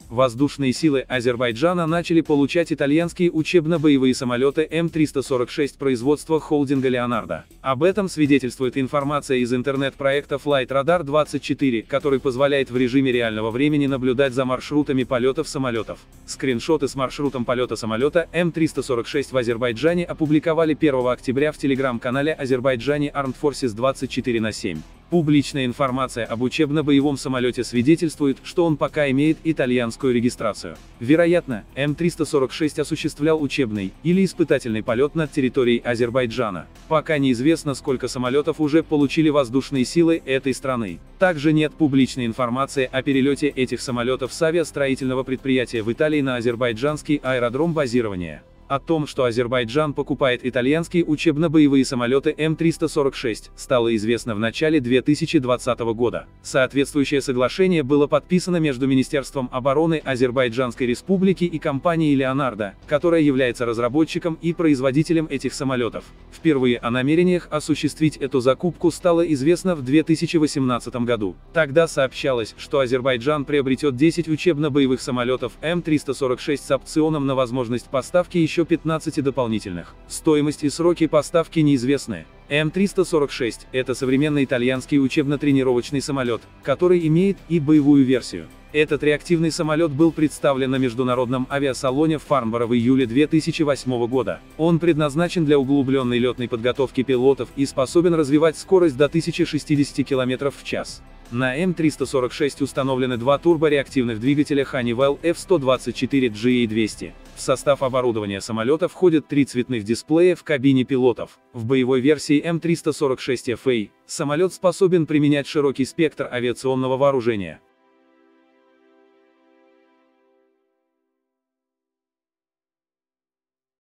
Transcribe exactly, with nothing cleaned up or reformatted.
Воздушные силы Азербайджана начали получать итальянские учебно-боевые самолеты Эм триста сорок шесть производства холдинга Leonardo. Об этом свидетельствует информация из интернет-проекта Flight Radar двадцать четыре, который позволяет в режиме реального времени наблюдать за маршрутами полетов самолетов. Скриншоты с маршрутом полета самолета Эм триста сорок шесть в Азербайджане опубликовали первого октября в телеграм-канале Азербайджане Armed Forces двадцать четыре на семь. Публичная информация об учебно-боевом самолете свидетельствует, что он пока имеет итальянскую регистрацию. Вероятно, Эм триста сорок шесть осуществлял учебный или испытательный полет над территорией Азербайджана. Пока неизвестно, сколько самолетов уже получили воздушные силы этой страны. Также нет публичной информации о перелете этих самолетов с авиастроительного предприятия в Италии на азербайджанский аэродром базирования. О том, что Азербайджан покупает итальянские учебно-боевые самолеты Эм триста сорок шесть, стало известно в начале две тысячи двадцатого года. Соответствующее соглашение было подписано между Министерством обороны Азербайджанской Республики и компанией Leonardo, которая является разработчиком и производителем этих самолетов. Впервые о намерениях осуществить эту закупку стало известно в две тысячи восемнадцатом году. Тогда сообщалось, что Азербайджан приобретет десять учебно-боевых самолетов Эм триста сорок шесть с опционом на возможность поставки еще еще пятнадцати дополнительных. Стоимость и сроки поставки неизвестны. Эм триста сорок шесть – это современный итальянский учебно-тренировочный самолет, который имеет и боевую версию. Этот реактивный самолет был представлен на международном авиасалоне в Фарнборо в июле две тысячи восьмого года. Он предназначен для углубленной летной подготовки пилотов и способен развивать скорость до тысячи шестидесяти километров в час. На Эм триста сорок шесть установлены два турбореактивных двигателя Honeywell эф сто двадцать четыре джи эй двести. В состав оборудования самолета входят три цветных дисплея в кабине пилотов. В боевой версии Эм триста сорок шесть эф эй самолет способен применять широкий спектр авиационного вооружения.